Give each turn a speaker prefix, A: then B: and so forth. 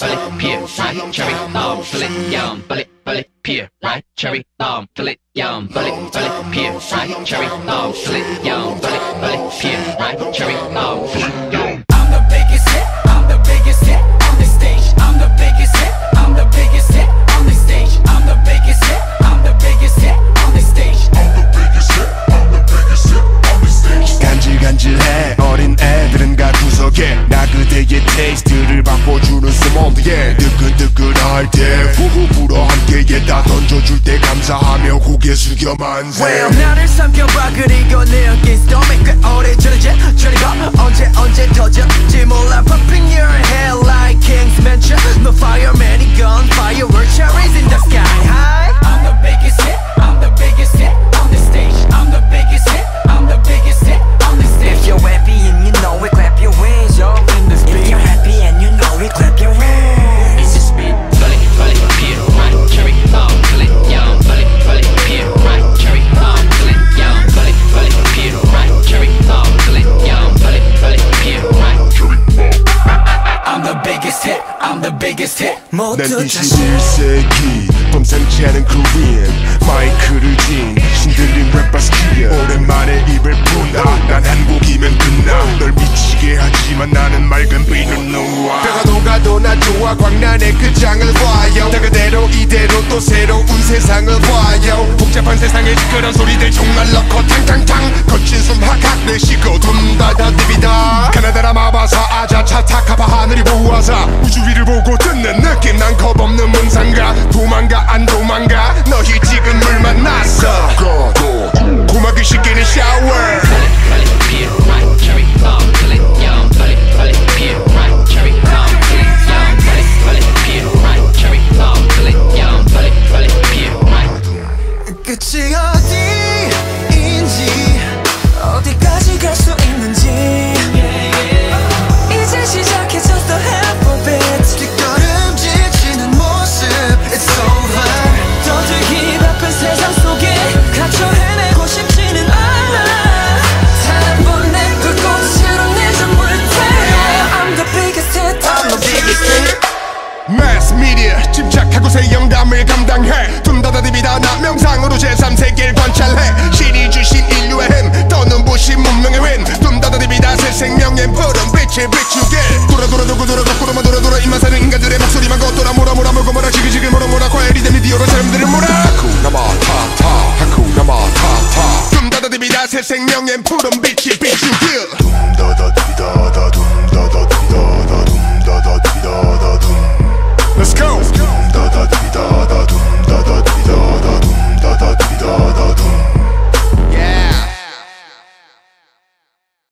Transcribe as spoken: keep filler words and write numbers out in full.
A: bullet, pear, right, cherry, bomb, bullet, yum, bullet, bullet, pear, right, cherry, bomb, bullet, yum, bullet, bullet, pear, right, cherry, bomb, bullet, yum, bullet, bullet, pear, right, cherry, bomb, bullet, yum.
B: I'm the biggest hit, I'm the biggest hit on this stage. I'm the biggest hit, I'm the biggest hit on this stage. I'm the biggest hit, I'm the biggest hit on this stage. I'm the biggest hit, I'm the biggest hit on this stage.
C: 간질간질해 어린 애들은 가 구석에 나 그대의 테이스트를 바꿔주는 스몬드에 뜨끈뜨끈할 때 후후 불어 함께 다 던져줄 때 감사하며 고개 숙여 만세.
B: Well 나를 삼켜봐 그리고 내 어깨 스톰에 꽤 오래전이지 저리가 언제 언제 터졌지 몰라 Popping your head like King's Mansion. No fireman gun firework cherries in the sky high. I'm the biggest hit, I'm the biggest hit on this stage. I'm the biggest hit, I'm the biggest hit on this stage.
D: If you're happy and you know it, clap your hands, yo.
B: In this beat.
D: If you're happy and you know it, clap your hands.
A: It's a spin, bullet, bullet, pear, right, cherry, bomb, bullet, yum, bullet, bullet, pear, right, cherry, bomb, bullet, yum, bullet, bullet, pear, right, cherry, bomb, bullet, yum, bullet, bullet, pear, right, cherry, bomb.
B: I'm the biggest hit, I'm the biggest hit.
C: 난
B: 모두 다
C: 이십일 세기 범상치 않은 코리안 마이크를 쥔 신들린 랩바스키야 오랜만에 입을 푼다. 난 한국이면 끝나 널 미치게 하지만 나는 맑은 비는 놓아. 뼈가 녹아도 나 좋아 광란의 그 장을 봐요. 나 그대로 이대로 또 새로운 세상을 봐요. 복잡한 세상에 시끄러운 소리들 정말 넣고 탕탕탕 거친 숨 하각 내쉬고 둠다다 디비다 가나다라 마바사 아자차 타카바 하늘이 보아사 우주 위를 보고 듣는 느낌 난 겁없는 문상가 도망가 안 도망가 너희 지금 물 만났어 고막이 씻기는 샤워
A: bullet, bullet, pear, right, cherry, bomb, bullet, yum, bullet, bullet, pear, right, cherry, bomb, bullet, yum, bullet, bullet, pear, right, cherry, bomb, bullet, yum, bullet, bullet, pear, right.
B: 끝이 어디인지
D: 어디까지 갈 수 있는지 이제 시작해졌어 half of it.
B: 뒷걸음질 모습 It's over.
D: 떠들기 바쁜 세상 속에 갇혀 헤매고 싶지는 않아. 단 번 내 불꽃으로 내 전부를 태워. I'm the biggest hit, I'm the biggest hit.
C: Mass media 침착하고 새 영담을 감당해 둠다다디비다 나 명상으로 제삼 세계를 관찰해 신이 주신 인류의 힘 더 눈부신 문명의 윈 둠다다디비다 새 생명의 푸른 빛을 비추게 돌아 돌아 돌고 돌아 거꾸로만 돌아 돌아 입만 사는 인간들의 목소리만 걷돌아 몰아 몰아 몰고 몰아 지글지글 몰아 몰아 과열이 된 미디어로 사람들을 몰아 하쿠나 마타타 하쿠나 마타타 둠다다디비다 새 생명의 푸른 빛이 비추게